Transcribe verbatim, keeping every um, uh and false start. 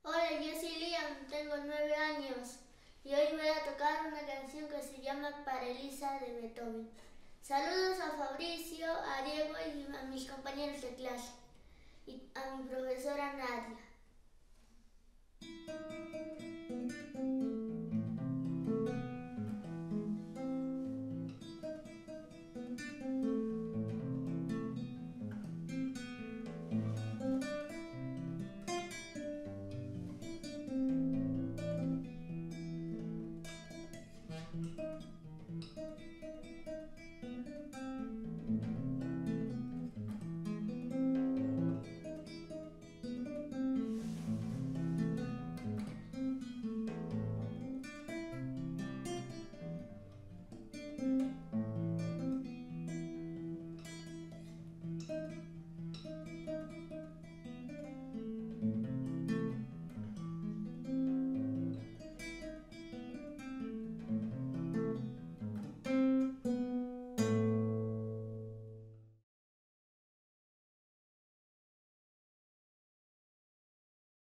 Hola, yo soy Liam, tengo nueve años y hoy voy a tocar una canción que se llama Paralisa de Beethoven. Saludos a Fabricio, a Diego y a mis compañeros de clase y a mi profesora Nadia.